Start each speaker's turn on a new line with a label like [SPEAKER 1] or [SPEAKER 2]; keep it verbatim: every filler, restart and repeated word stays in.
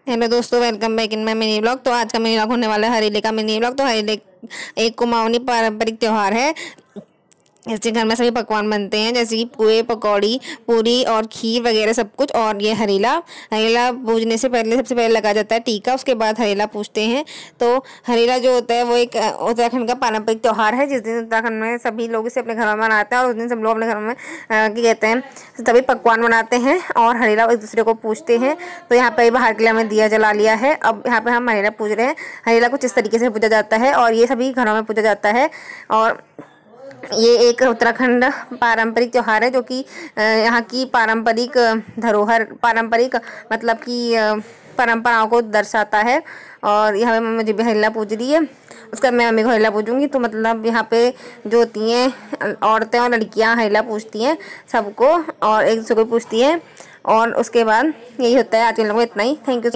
[SPEAKER 1] Hello दोस्तों, welcome back in my mini blog. तो आज का मिनी ब्लॉग होने वाला है हरेले का मिनी ब्लॉग। तो हरेले एक कुमाऊनी पारंपरिक त्यौहार है। इसके घर में सभी पकवान बनते हैं, जैसे कि पुए, पकौड़ी, पूरी और खीर वगैरह सब कुछ। और ये हरेला हरेला पूजने से पहले सबसे पहले लगाया जाता है टीका, उसके बाद हरेला पूजते हैं। तो हरेला जो होता है वो एक उत्तराखंड का पारंपरिक त्यौहार है, जिस दिन उत्तराखंड में सभी लोग इसे अपने घर में मनाते हैं और उस दिन सब लोग अपने घर में क्या कहते हैं सभी पकवान बनाते हैं और हरेला एक दूसरे को पूजते हैं। तो यहाँ पर बाहर के लिए हमने दिया जला लिया है। अब यहाँ पे हम हरेला पूज रहे हैं। हरेला कुछ इस तरीके से पूजा जाता है और ये सभी घरों में पूजा जाता है। और ये एक उत्तराखंड पारंपरिक त्यौहार है, जो कि यहाँ की पारंपरिक धरोहर पारंपरिक मतलब कि परंपराओं को दर्शाता है। और यहाँ पे मुझे भी हरेला पूज रही है, उसका मैं मम्मी को हरेला पूजूंगी। तो मतलब यहाँ पे जो होती हैं औरतें और लड़कियाँ हरेला पूजती हैं सबको और एक दूसरे को पूछती हैं। और उसके बाद यही होता है। आज के लोगों को इतना ही। Thank you.